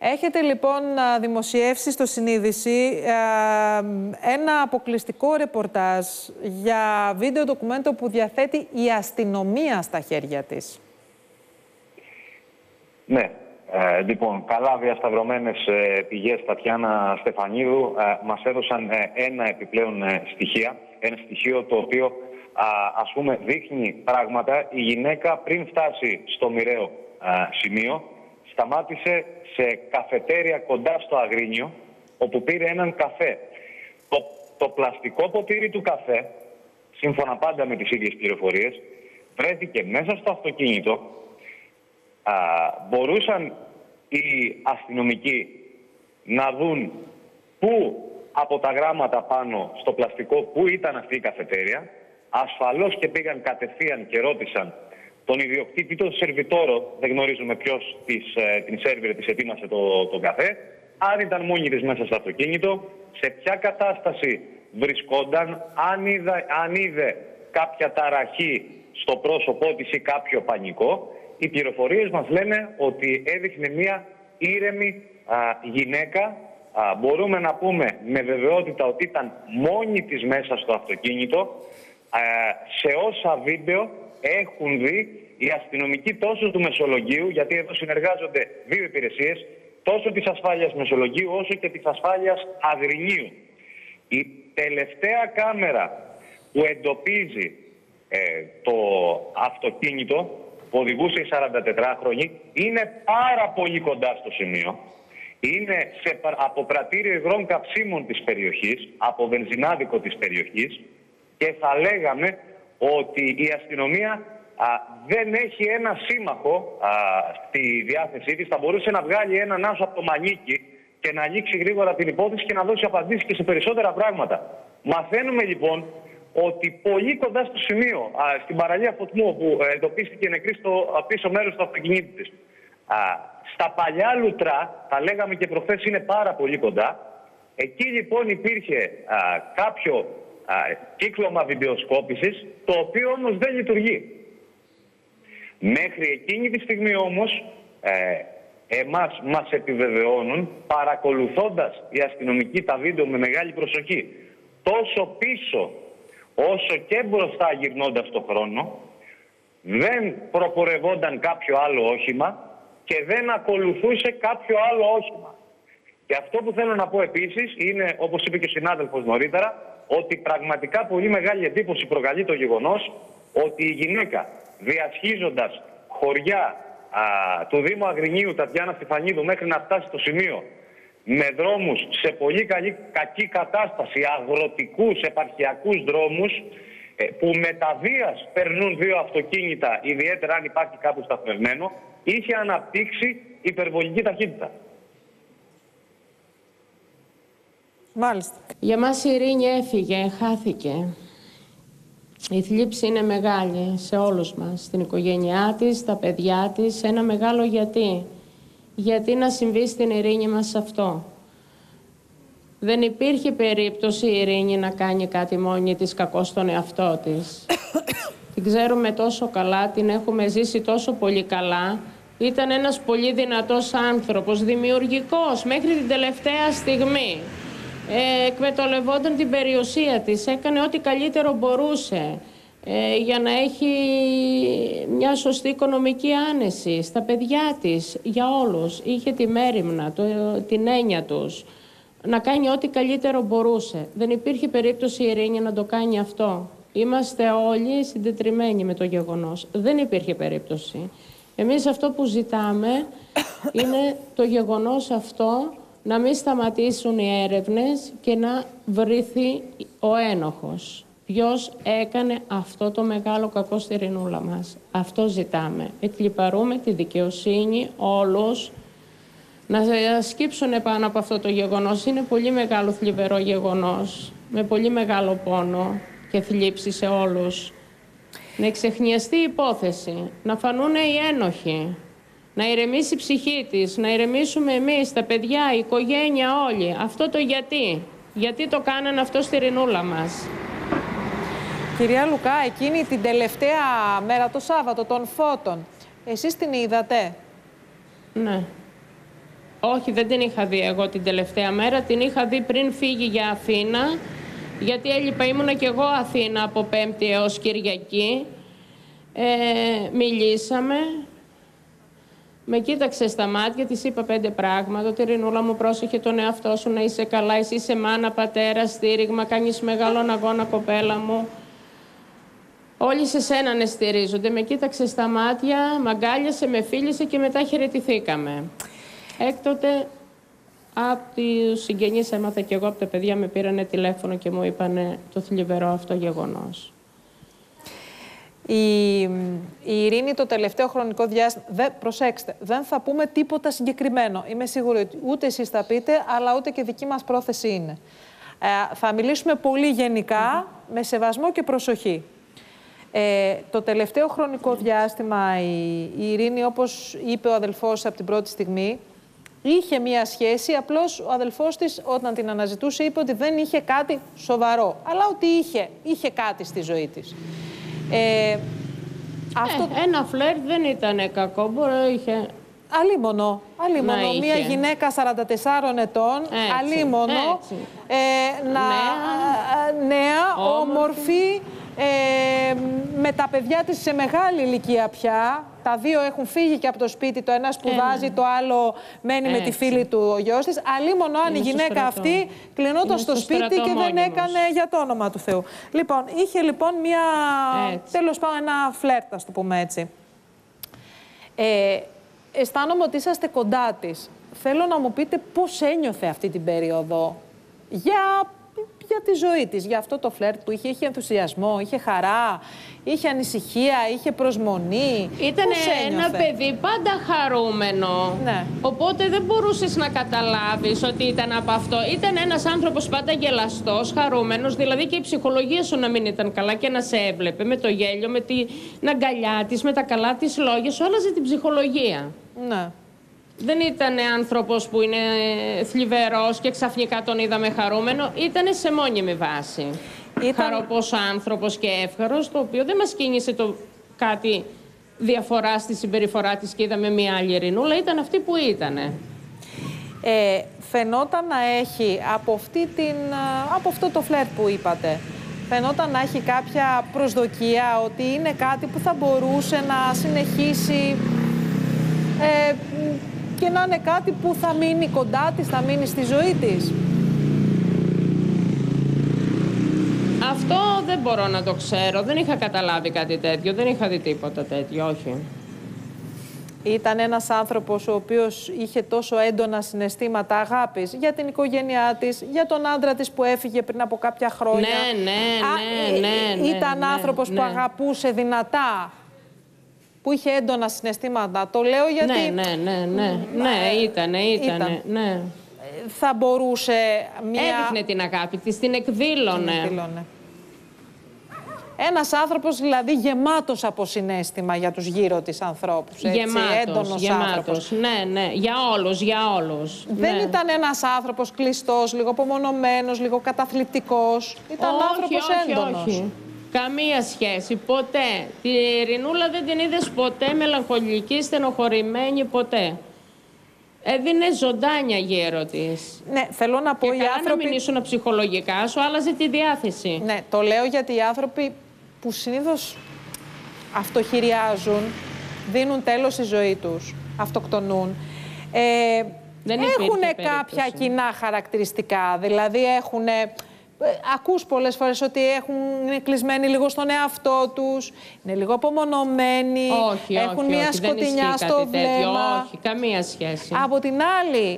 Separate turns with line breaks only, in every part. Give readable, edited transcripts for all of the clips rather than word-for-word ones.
Έχετε λοιπόν δημοσιεύσει στο Συνείδηση ένα αποκλειστικό ρεπορτάζ για βίντεο ντοκουμέντο που διαθέτει η αστυνομία στα χέρια της.
Ναι. Λοιπόν, καλά διασταυρωμένες πηγές Τατιάνα Στεφανίδου μας έδωσαν ένα επιπλέον ένα στοιχείο το οποίο ας πούμε δείχνει πράγματα. Η γυναίκα πριν φτάσει στο μοιραίο σημείο σταμάτησε σε καφετέρια κοντά στο Αγρίνιο, όπου πήρε έναν καφέ. Το πλαστικό ποτήρι του καφέ, σύμφωνα πάντα με τις ίδιες πληροφορίες, βρέθηκε μέσα στο αυτοκίνητο. Μπορούσαν οι αστυνομικοί να δουν πού από τα γράμματα πάνω στο πλαστικό πού ήταν αυτή η καφετέρια. Ασφαλώς και πήγαν κατευθείαν και ρώτησαν τον ιδιοκτήτη, τον σερβιτόρο, δεν γνωρίζουμε ποιος την σέρβιρε της ετοίμασε τον καφέ, αν ήταν μόνη της μέσα στο αυτοκίνητο, σε ποια κατάσταση βρισκόταν, αν είδε κάποια ταραχή στο πρόσωπό της ή κάποιο πανικό. Οι πληροφορίες μας λένε ότι έδειχνε μια ήρεμη γυναίκα. Μπορούμε να πούμε με βεβαιότητα ότι ήταν μόνη της μέσα στο αυτοκίνητο. Σε όσα βίντεο έχουν δει οι αστυνομικοί τόσο του Μεσολογγίου, γιατί εδώ συνεργάζονται δύο υπηρεσίες, τόσο της ασφάλειας Μεσολογγίου όσο και της ασφάλειας Αγρινίου. Η τελευταία κάμερα που εντοπίζει το αυτοκίνητο που οδηγούσε η 44χρονη είναι πάρα πολύ κοντά στο σημείο. Είναι από πρατήριο υγρών καυσίμων της περιοχής, από βενζινάδικο της περιοχής, και θα λέγαμε ότι η αστυνομία δεν έχει ένα σύμμαχο στη διάθεσή της. Θα μπορούσε να βγάλει έναν άσο από το μανίκι και να ανοίξει γρήγορα την υπόθεση και να δώσει απαντήσεις και σε περισσότερα πράγματα. Μαθαίνουμε λοιπόν ότι πολύ κοντά στο σημείο, στην παραλία Φωτμού, όπου εντοπίστηκε νεκρή στο πίσω μέρος του αυτοκινήτου της, στα παλιά λουτρά, τα λέγαμε και προχθές, είναι πάρα πολύ κοντά. Εκεί λοιπόν υπήρχε κάποιο κύκλωμα βιντεοσκόπησης, το οποίο όμως δεν λειτουργεί. Μέχρι εκείνη τη στιγμή όμως μας επιβεβαιώνουν, παρακολουθώντας οι αστυνομικοί τα βίντεο με μεγάλη προσοχή, τόσο πίσω όσο και μπροστά γυρνώντας το χρόνο, δεν προπορευόταν κάποιο άλλο όχημα και δεν ακολουθούσε κάποιο άλλο όχημα. Και αυτό που θέλω να πω επίσης είναι, όπως είπε και ο συνάδελφος νωρίτερα, ότι πραγματικά πολύ μεγάλη εντύπωση προκαλεί το γεγονός ότι η γυναίκα, διασχίζοντας χωριά του Δήμου Αγρινίου, Τατιάνα Στεφανίδου, μέχρι να φτάσει στο σημείο, με δρόμους σε πολύ κακή κατάσταση, αγροτικούς, επαρχιακούς δρόμους, που με τα βίας περνούν δύο αυτοκίνητα, ιδιαίτερα αν υπάρχει κάπου σταθμευμένο, είχε αναπτύξει υπερβολική ταχύτητα.
Μάλιστα.
Για μας η Ειρήνη έφυγε, χάθηκε. Η θλίψη είναι μεγάλη σε όλους μας, στην οικογένειά της, στα παιδιά της, ένα μεγάλο γιατί. Γιατί να συμβεί στην Ειρήνη μας αυτό. Δεν υπήρχε περίπτωση η Ειρήνη να κάνει κάτι μόνη της κακό στον εαυτό της. Την ξέρουμε τόσο καλά, την έχουμε ζήσει τόσο πολύ καλά. Ήταν ένας πολύ δυνατός άνθρωπος, δημιουργικός μέχρι την τελευταία στιγμή. Εκμεταλλευόταν την περιουσία της, έκανε ό,τι καλύτερο μπορούσε για να έχει μια σωστή οικονομική άνεση στα παιδιά της, για όλους. Είχε τη μέριμνα, την έννοια τους, να κάνει ό,τι καλύτερο μπορούσε. Δεν υπήρχε περίπτωση η Ειρήνη να το κάνει αυτό. Είμαστε όλοι συντετριμμένοι με το γεγονός. Δεν υπήρχε περίπτωση. Εμείς αυτό που ζητάμε είναι το γεγονός αυτό να μην σταματήσουν οι έρευνες και να βρεθεί ο ένοχος. Ποιος έκανε αυτό το μεγάλο κακό στη Ειρηνούλα μας. Αυτό ζητάμε. Εκλιπαρούμε τη δικαιοσύνη όλους να σκύψουν πάνω από αυτό το γεγονός. Είναι πολύ μεγάλο θλιβερό γεγονός, με πολύ μεγάλο πόνο και θλίψη σε όλους. Να εξεχνιαστεί η υπόθεση, να φανούν οι ένοχοι. Να ηρεμήσει η ψυχή της, να ηρεμήσουμε εμείς, τα παιδιά, η οικογένεια, όλοι. Αυτό το γιατί. Γιατί το κάνανε αυτό στη Ειρηνούλα μας.
Κυρία Λουκά, εκείνη την τελευταία μέρα, το Σάββατο των φώτων, εσείς την είδατε?
Ναι. Όχι, δεν την είχα δει εγώ την τελευταία μέρα. Την είχα δει πριν φύγει για Αθήνα. Γιατί έλειπα, ήμουνα κι εγώ Αθήνα από Πέμπτη έως Κυριακή. Μιλήσαμε. Με κοίταξε στα μάτια, της είπα 5 πράγματα. Ότι Ειρηνούλα μου, πρόσεχε τον εαυτό σου, να είσαι καλά. Εσύ είσαι μάνα, πατέρα, στήριγμα, κάνεις μεγάλον αγώνα, κοπέλα μου. Όλοι σε σένα στηρίζονται. Με κοίταξε στα μάτια, μ' αγκάλιασε, με φίλησε και μετά χαιρετηθήκαμε. Έκτοτε από τους συγγενείς έμαθα κι εγώ, από τα παιδιά με πήρανε τηλέφωνο και μου είπανε το θλιβερό αυτό γεγονός.
Η Ειρήνη το τελευταίο χρονικό διάστημα, προσέξτε, δεν θα πούμε τίποτα συγκεκριμένο. Είμαι σίγουρη ότι ούτε εσείς θα πείτε, αλλά ούτε και δική μας πρόθεση είναι. Θα μιλήσουμε πολύ γενικά, με σεβασμό και προσοχή. Το τελευταίο χρονικό διάστημα η Ειρήνη, όπως είπε ο αδελφός από την πρώτη στιγμή, είχε μία σχέση, απλώς ο αδελφός της όταν την αναζητούσε είπε ότι δεν είχε κάτι σοβαρό, αλλά ότι είχε κάτι στη ζωή της.
Ένα φλερτ δεν ήταν κακό, μπορεί είχε...
Αλίμονο. Μία γυναίκα 44 ετών, αλίμονο, νέα, όμορφη, με τα παιδιά της σε μεγάλη ηλικία πια. Τα δύο έχουν φύγει και από το σπίτι, το ένα σπουδάζει, το άλλο μένει με τη φίλη του ο γιος της. Αλίμονο αν η γυναίκα αυτή κλεινόταν στο σπίτι και δεν έκανε για το όνομα του Θεού. Λοιπόν, είχε λοιπόν τέλος πάντων ένα φλερτ, ας το πούμε έτσι. Αισθάνομαι ότι είσαστε κοντά της. Θέλω να μου πείτε πώς ένιωθε αυτή την περίοδο για τη ζωή της, για αυτό το φλερτ που είχε. Είχε ενθουσιασμό, είχε χαρά, είχε ανησυχία, είχε προσμονή.
Ήταν ένα παιδί πάντα χαρούμενο. Ναι. Οπότε δεν μπορούσες να καταλάβεις ότι ήταν από αυτό. Ήταν ένας άνθρωπος πάντα γελαστός, χαρούμενος, δηλαδή και η ψυχολογία σου να μην ήταν καλά και να σε έβλεπε με το γέλιο, με την αγκαλιά της, με τα καλά της λόγια, σου άλλαζε την ψυχολογία. Ναι. Δεν ήταν άνθρωπος που είναι θλιβερός και ξαφνικά τον είδαμε χαρούμενο. Ήταν σε μόνιμη βάση. Χαροπός άνθρωπος και εύχαρος, το οποίο δεν μας κίνησε κάτι διαφορά στη συμπεριφορά της και είδαμε μια άλλη Ειρηνούλα. Ήταν αυτή που ήτανε.
Φαινόταν να έχει από αυτό το φλερτ που είπατε, φαινόταν να έχει κάποια προσδοκία ότι είναι κάτι που θα μπορούσε να συνεχίσει και να είναι κάτι που θα μείνει κοντά της, θα μείνει στη ζωή της.
Αυτό δεν μπορώ να το ξέρω. Δεν είχα καταλάβει κάτι τέτοιο. Δεν είχα δει τίποτα τέτοιο, όχι.
Ήταν ένας άνθρωπος ο οποίος είχε τόσο έντονα συναισθήματα αγάπης για την οικογένειά της, για τον άντρα της που έφυγε πριν από κάποια χρόνια.
Ναι.
Ήταν άνθρωπος που αγαπούσε δυνατά, που είχε έντονα συναισθήματα. Το λέω γιατί...
Ναι, ήτανε. Ναι.
Θα μπορούσε μια...
Έδειχνε την αγάπη της, την εκδήλωνε.
Ένας άνθρωπος δηλαδή γεμάτος από συναίσθημα για τους γύρω της ανθρώπους. Έντονος άνθρωπος.
Ναι, για όλους.
Δεν ήταν ένας άνθρωπος κλειστός, λίγο απομονωμένος, λίγο καταθλιπτικός. Ήταν άνθρωπος έντονος.
Όχι. Καμία σχέση, ποτέ. Τη Ειρηνούλα δεν την είδες ποτέ μελαγχολική, στενοχωρημένη, ποτέ. Έδινε ζωντάνια γύρω της.
Ναι, θέλω να πω,
και καλά να μην ήσουν ψυχολογικά, σου άλλαζε τη διάθεση.
Ναι, το λέω γιατί οι άνθρωποι που συνήθως αυτοχειριάζουν, δίνουν τέλος στη ζωή τους, αυτοκτονούν, έχουν κάποια κοινά χαρακτηριστικά. Δηλαδή ακούς πολλές φορές ότι είναι κλεισμένοι λίγο στον εαυτό τους, είναι λίγο απομονωμένοι, έχουν μια σκοτεινιά στο βλέμμα.
Όχι, καμία σχέση.
Από την άλλη,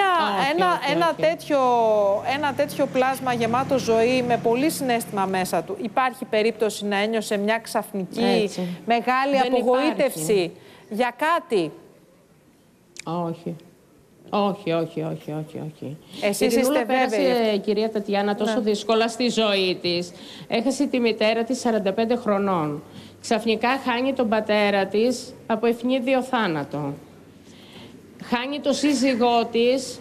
ένα τέτοιο πλάσμα γεμάτο ζωή με πολύ συναίσθημα μέσα του, υπάρχει περίπτωση να ένιωσε μια ξαφνική μεγάλη απογοήτευση για κάτι?
Όχι. Όχι.
Εσείς είστε βέβαιοι?
Κυρία Τατιάνα, τόσο δύσκολα στη ζωή της. Έχασε τη μητέρα της 45 χρονών. Ξαφνικά χάνει τον πατέρα της από ευνίδιο θάνατο. Χάνει το σύζυγό της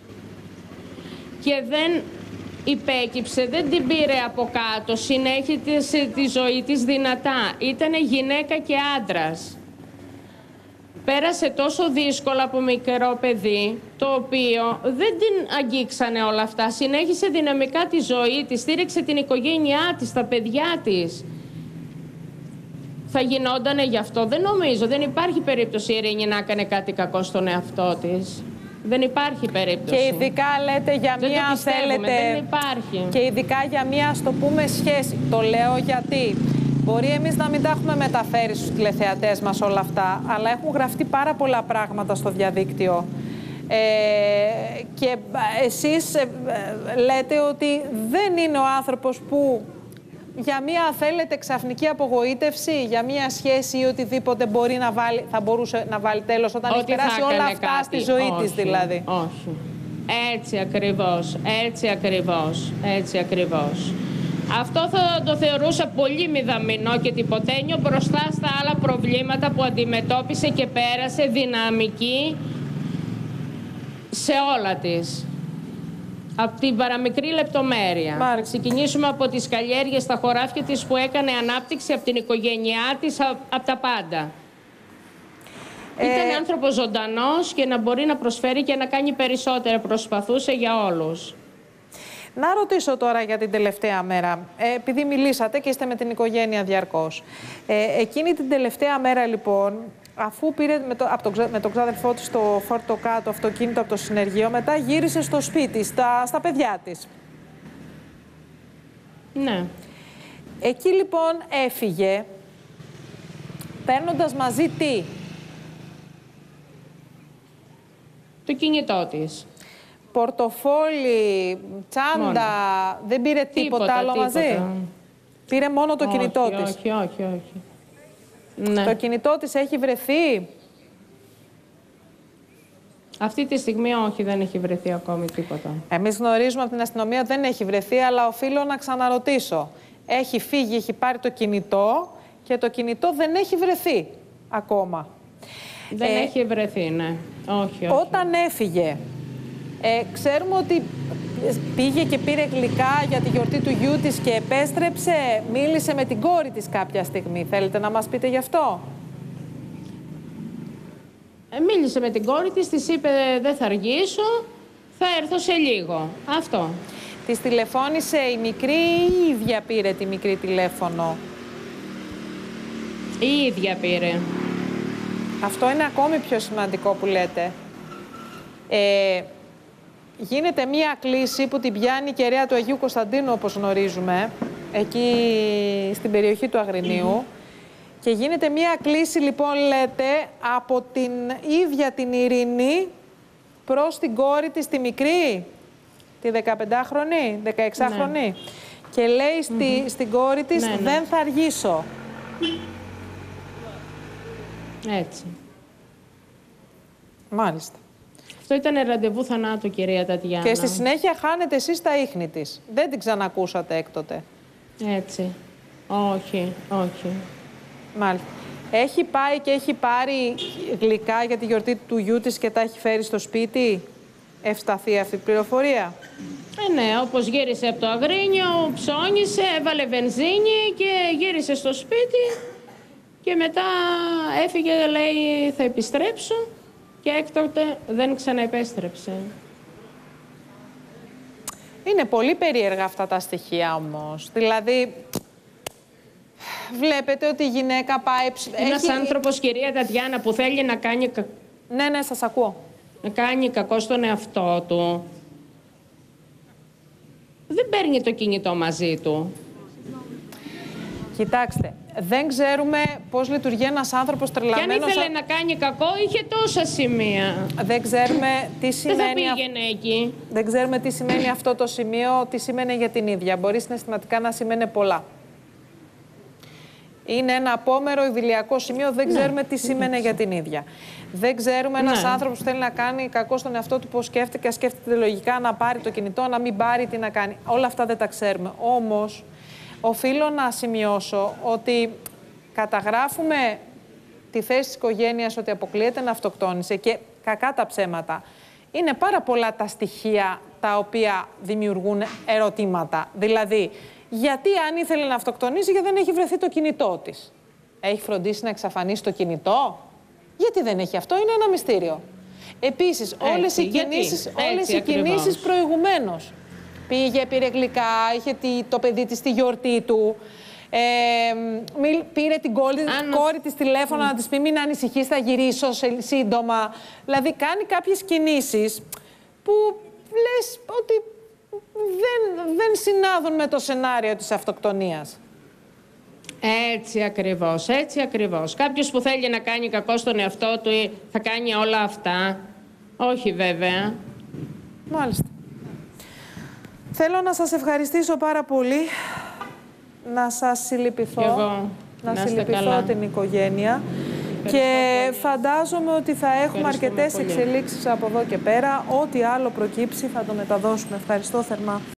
και δεν υπέκυψε, δεν την πήρε από κάτω. Συνέχισε τη ζωή της δυνατά. Ήτανε γυναίκα και άντρας. πέρασε τόσο δύσκολα από μικρό παιδί, το οποίο δεν την αγγίξανε όλα αυτά. Συνέχισε δυναμικά τη ζωή της, στήριξε την οικογένειά της, τα παιδιά της. Θα γινόντανε γι' αυτό? Δεν νομίζω. Δεν υπάρχει περίπτωση η Ειρήνη να έκανε κάτι κακό στον εαυτό της. Δεν υπάρχει περίπτωση.
Και ειδικά λέτε για μία, αν θέλετε...
Δεν υπάρχει.
Και ειδικά για μία, ας το πούμε, σχέση. Το λέω γιατί... Μπορεί εμείς να μην τα έχουμε μεταφέρει στους τηλεθεατές μας όλα αυτά, αλλά έχουν γραφτεί πάρα πολλά πράγματα στο διαδίκτυο. Και εσείς λέτε ότι δεν είναι ο άνθρωπος που για μία, θέλετε, ξαφνική απογοήτευση, για μία σχέση ή οτιδήποτε μπορεί να βάλει, θα μπορούσε να βάλει τέλος όταν έχει περάσει όλα αυτά κάτι στη ζωή της δηλαδή.
Όχι. Έτσι ακριβώς, έτσι ακριβώς, έτσι ακριβώς. Αυτό θα το θεωρούσα πολύ μηδαμινό και τυποτένιο μπροστά στα άλλα προβλήματα που αντιμετώπισε και πέρασε δυναμική σε όλα της. Από την παραμικρή λεπτομέρεια.
Μάλιστα.
Ξεκινήσουμε από τις καλλιέργειες στα χωράφια της που έκανε ανάπτυξη, από την οικογένειά της, από τα πάντα. Ήταν άνθρωπος ζωντανός και να μπορεί να προσφέρει και να κάνει περισσότερα. Προσπαθούσε για όλους.
Να ρωτήσω τώρα για την τελευταία μέρα, επειδή μιλήσατε και είστε με την οικογένεια διαρκώς. Εκείνη την τελευταία μέρα λοιπόν, αφού πήρε με τον ξάδελφό της το φόρτο κάτω αυτοκίνητο από το συνεργείο, μετά γύρισε στο σπίτι, στα παιδιά της.
Ναι.
Εκεί λοιπόν έφυγε, παίρνοντας μαζί τι?
Το κινητό της.
Πορτοφόλι, τσάντα, μόνο. Δεν πήρε τίποτα άλλο μαζί? Πήρε μόνο το κινητό της.
Όχι. Ναι.
Το κινητό της έχει βρεθεί?
Αυτή τη στιγμή όχι, δεν έχει βρεθεί ακόμη τίποτα.
Εμείς γνωρίζουμε από την αστυνομία ότι δεν έχει βρεθεί, αλλά οφείλω να ξαναρωτήσω. Έχει φύγει, έχει πάρει το κινητό και το κινητό δεν έχει βρεθεί ακόμα.
Δεν έχει βρεθεί, ναι. Όχι.
Όταν έφυγε, ξέρουμε ότι πήγε και πήρε γλυκά για τη γιορτή του γιού της και επέστρεψε, μίλησε με την κόρη της κάποια στιγμή. Θέλετε να μας πείτε γι' αυτό?
Μίλησε με την κόρη της, της είπε δεν θα αργήσω, θα έρθω σε λίγο. Αυτό.
Της τηλεφώνησε η μικρή ή η ίδια πήρε τη μικρή τηλέφωνο?
Η ίδια πήρε.
Αυτό είναι ακόμη πιο σημαντικό που λέτε. Γίνεται μία κλήση που την πιάνει η κεραία του Αγίου Κωνσταντίνου, όπως γνωρίζουμε, εκεί στην περιοχή του Αγρινίου. Και γίνεται μία κλήση, λοιπόν, λέτε, από την ίδια την Ειρήνη προς την κόρη της, τη μικρή, τη 15χρονη, 16χρονη. Ναι. Και λέει στην κόρη της, ναι. Δεν θα αργήσω.
Έτσι.
Μάλιστα.
Αυτό ήταν ραντεβού θανάτου, κυρία Τατιάνα.
Και στη συνέχεια χάνετε εσείς τα ίχνη της. Δεν την ξανακούσατε έκτοτε?
Έτσι. Όχι.
Μάλιστα. Έχει πάει και έχει πάρει γλυκά για τη γιορτή του γιού της και τα έχει φέρει στο σπίτι? Ευσταθεί αυτή η πληροφορία?
Ναι, όπως γύρισε από το Αγρίνιο, ψώνισε, έβαλε βενζίνη και γύρισε στο σπίτι και μετά έφυγε, λέει, θα επιστρέψω και έκτοτε δεν ξαναεπέστρεψε. Είναι
πολύ περίεργα αυτά τα στοιχεία όμως. Δηλαδή, βλέπετε ότι η γυναίκα πάει...
Ένας άνθρωπος, κυρία Τατιάνα, που θέλει να κάνει...
Ναι, σας ακούω.
Να κάνει κακό στον εαυτό του. Δεν παίρνει το κινητό μαζί του.
Κοιτάξτε, δεν ξέρουμε πώς λειτουργεί ένας άνθρωπος τρελαμένος...
Και αν ήθελε να κάνει κακό, είχε τόσα σημεία.
Δεν ξέρουμε τι σημαίνει...
Δεν θα πήγαινε εκεί.
Δεν ξέρουμε τι σημαίνει αυτό το σημείο, τι σημαίνει για την ίδια. Μπορεί συναισθηματικά να σημαίνει πολλά. Είναι ένα απόμερο ιδηλιακό σημείο, δεν ξέρουμε τι σημαίνει για την ίδια. Δεν ξέρουμε ένας άνθρωπος που θέλει να κάνει κακό στον εαυτό του, πώς σκέφτεται, σκέφτεται λογικά να πάρει το κινητό, να μην πάρει, τι να κάνει. Όλα αυτά δεν τα ξέρουμε. Όμως, οφείλω να σημειώσω ότι καταγράφουμε τη θέση της οικογένειας ότι αποκλείεται να αυτοκτόνησε και κακά τα ψέματα. Είναι πάρα πολλά τα στοιχεία τα οποία δημιουργούν ερωτήματα. Δηλαδή, γιατί αν ήθελε να αυτοκτονήσει, γιατί δεν έχει βρεθεί το κινητό της? Έχει φροντίσει να εξαφανίσει το κινητό? Γιατί δεν έχει αυτό, είναι ένα μυστήριο. Επίσης, όλες οι κινήσεις προηγουμένως. Πήγε, πήρε γλυκά, είχε το παιδί της στη γιορτή του. Πήρε την κόρη της τηλέφωνο να της πει μην ανησυχείς, θα γυρίσω σύντομα. Δηλαδή κάνει κάποιες κινήσεις που λες ότι δεν συνάδουν με το σενάριο της αυτοκτονίας.
Έτσι ακριβώς, έτσι ακριβώς. Κάποιος που θέλει να κάνει κακό στον εαυτό του θα κάνει όλα αυτά. Όχι βέβαια.
Μάλιστα. Θέλω να σας ευχαριστήσω πάρα πολύ. Να σας συλληπιθώ. Να συλληπιθώ την οικογένεια. Και φαντάζομαι ότι θα έχουμε αρκετές εξελίξεις από εδώ και πέρα. Ό,τι άλλο προκύψει θα το μεταδώσουμε. Ευχαριστώ θερμά.